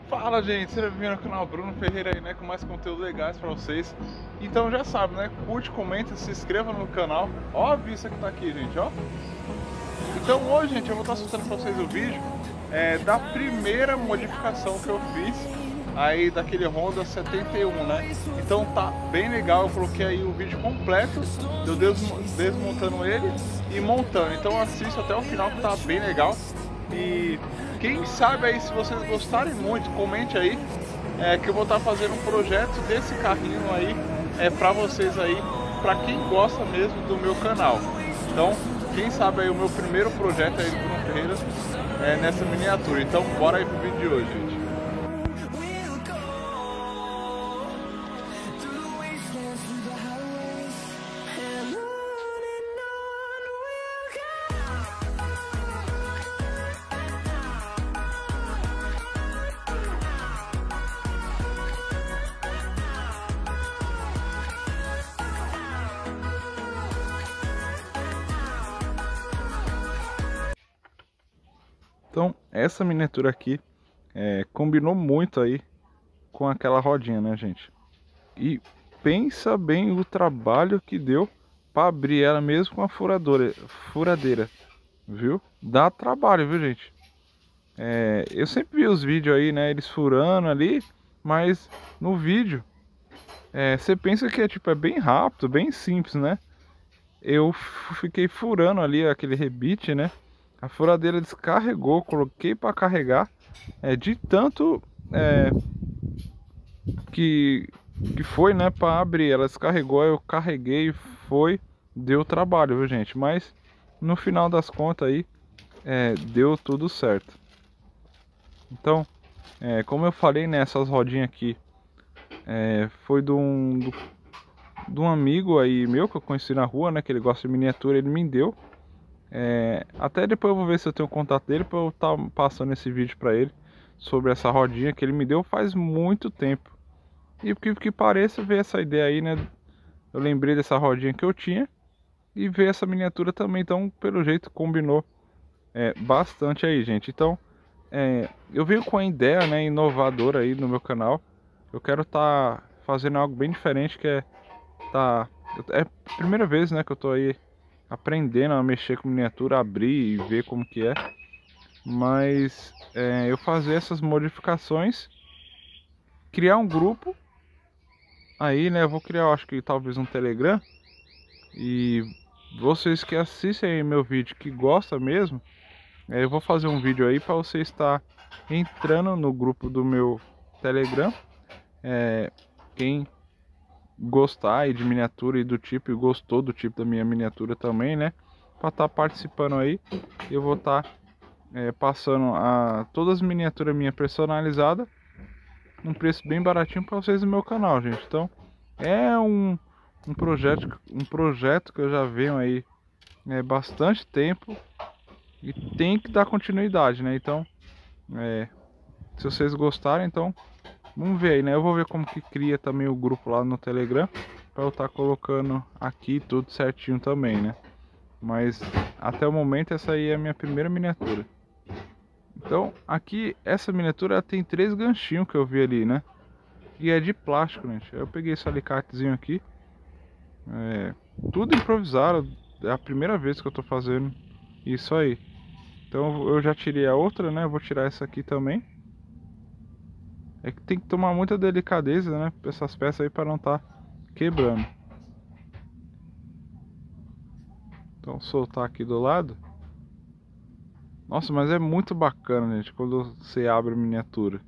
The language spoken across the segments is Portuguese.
Fala, gente, seja bem-vindo ao canal Bruno Ferreira aí, né, com mais conteúdo legais pra vocês. Então já sabe, né, curte, comenta, se inscreva no canal. Ó a vista que tá aqui, gente, ó. Então hoje, gente, eu vou estar soltando pra vocês o vídeo da primeira modificação que eu fiz aí daquele Honda 71, né. Então tá bem legal, eu coloquei aí o vídeo completo, eu desmontando ele e montando. Então assista até o final que tá bem legal. E quem sabe aí, se vocês gostarem muito, comente aí que eu vou estar fazendo um projeto desse carrinho aí pra vocês aí, pra quem gosta mesmo do meu canal. Então, quem sabe aí o meu primeiro projeto aí do Bruno Ferreira nessa miniatura. Então, bora aí pro vídeo de hoje, gente. Então, essa miniatura aqui combinou muito aí com aquela rodinha, né, gente? E pensa bem o trabalho que deu para abrir ela mesmo com a furadeira, viu? Dá trabalho, viu, gente? Eu sempre vi os vídeos aí, né, eles furando ali, mas no vídeo você pensa que é bem rápido, bem simples, né? Eu fiquei furando ali aquele rebite, né? A furadeira descarregou, coloquei para carregar, de tanto que foi, né, para abrir. Ela descarregou, eu carreguei, deu trabalho, viu, gente? Mas no final das contas aí deu tudo certo. Então, como eu falei, nessas rodinhas aqui foi de um amigo aí meu que eu conheci na rua, né, que ele gosta de miniatura, ele me deu. Até depois eu vou ver se eu tenho o contato dele para eu estar passando esse vídeo para ele sobre essa rodinha que ele me deu faz muito tempo. E por que pareça, ver essa ideia aí, né? Eu lembrei dessa rodinha que eu tinha e ver essa miniatura também. Então, pelo jeito, combinou bastante aí, gente. Então, eu venho com a ideia, né, inovadora aí no meu canal. Eu quero estar fazendo algo bem diferente, que é a primeira vez, né, que eu tô aí aprendendo a mexer com miniatura, abrir e ver como que é. Mas eu fazer essas modificações, criar um grupo aí, né, eu vou criar, eu acho que talvez um Telegram. E vocês que assistem aí meu vídeo, que gostam mesmo, eu vou fazer um vídeo aí para você estar entrando no grupo do meu Telegram. Quem gostar aí de miniatura e do tipo, e gostou do tipo da minha miniatura também, né, para estar participando aí, eu vou estar passando todas as miniaturas minha personalizadas num preço bem baratinho para vocês no meu canal, gente. Então é um projeto que eu já venho aí bastante tempo e tem que dar continuidade, né? Então se vocês gostarem, então vamos ver aí, né? Eu vou ver como que cria também o grupo lá no Telegram para eu estar colocando aqui tudo certinho também, né? Mas até o momento essa aí é a minha primeira miniatura. Então aqui essa miniatura ela tem 3 ganchinhos que eu vi ali, né? E é de plástico, gente. Eu peguei esse alicatezinho aqui, tudo improvisado. É a primeira vez que eu tô fazendo isso aí. Então eu já tirei a outra, né? Eu vou tirar essa aqui também. É que tem que tomar muita delicadeza, né, essas peças aí, para não estar quebrando. Então soltar aqui do lado. Nossa, mas é muito bacana, gente, quando você abre a miniatura.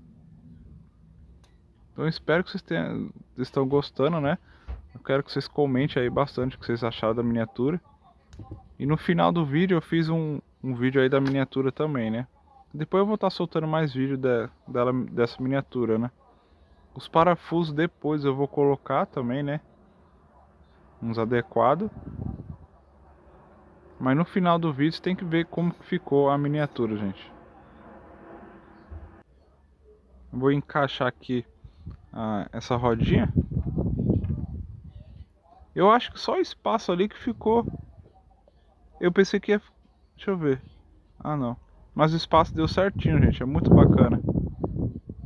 Então eu espero que vocês estão gostando, né? Eu quero que vocês comentem aí bastante o que vocês acharam da miniatura. E no final do vídeo eu fiz um vídeo aí da miniatura também, né? Depois eu vou estar soltando mais vídeo dessa miniatura, né? Os parafusos depois eu vou colocar também, né? Uns adequados. Mas no final do vídeo você tem que ver como ficou a miniatura, gente. Vou encaixar aqui essa rodinha. Eu acho que só o espaço ali que ficou. Eu pensei que ia... Deixa eu ver. Ah, não. Mas o espaço deu certinho, gente. É muito bacana.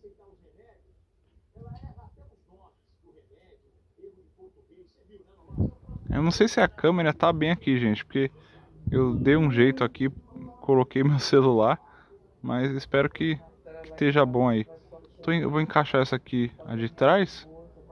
Eu não sei se a câmera tá bem aqui, gente, porque eu dei um jeito aqui, coloquei meu celular, mas espero que esteja bom aí. Eu vou encaixar essa aqui, a de trás.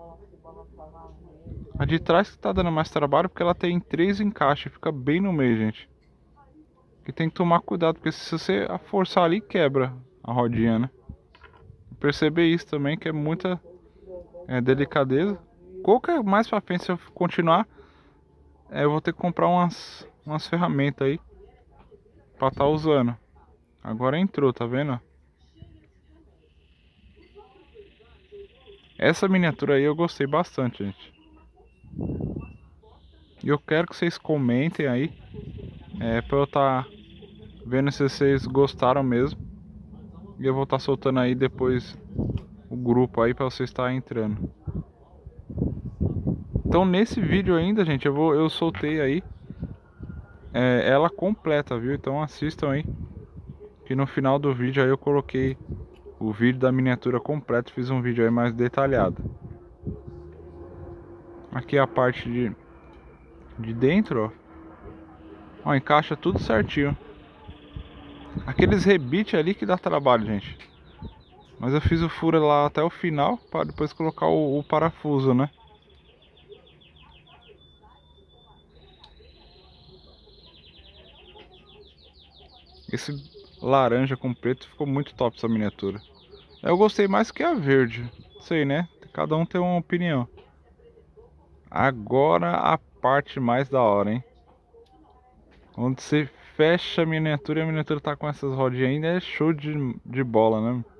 A de trás que tá dando mais trabalho porque ela tem 3 encaixes, fica bem no meio, gente. Que tem que tomar cuidado, porque se você forçar ali, quebra a rodinha, né? Perceber isso também, que é muita delicadeza. Qualquer mais pra frente, se eu continuar, eu vou ter que comprar umas ferramentas aí pra tá usando. Agora entrou, tá vendo? Essa miniatura aí eu gostei bastante, gente. E eu quero que vocês comentem aí, pra eu tá vendo se vocês gostaram mesmo. E eu vou estar soltando aí depois o grupo aí pra você estar entrando. Então nesse vídeo ainda, gente, eu soltei aí ela completa, viu? Então assistam aí, que no final do vídeo aí eu coloquei o vídeo da miniatura completa, fiz um vídeo aí mais detalhado. Aqui é a parte de dentro, ó, encaixa tudo certinho. Aqueles rebite ali que dá trabalho, gente. Mas eu fiz o furo lá até o final para depois colocar o parafuso, né? Esse laranja com preto ficou muito top, essa miniatura. Eu gostei mais que a verde. Sei, né? Cada um tem uma opinião. Agora a parte mais da hora, hein? Onde você fecha a miniatura e a miniatura tá com essas rodinhas ainda, é show de bola, né?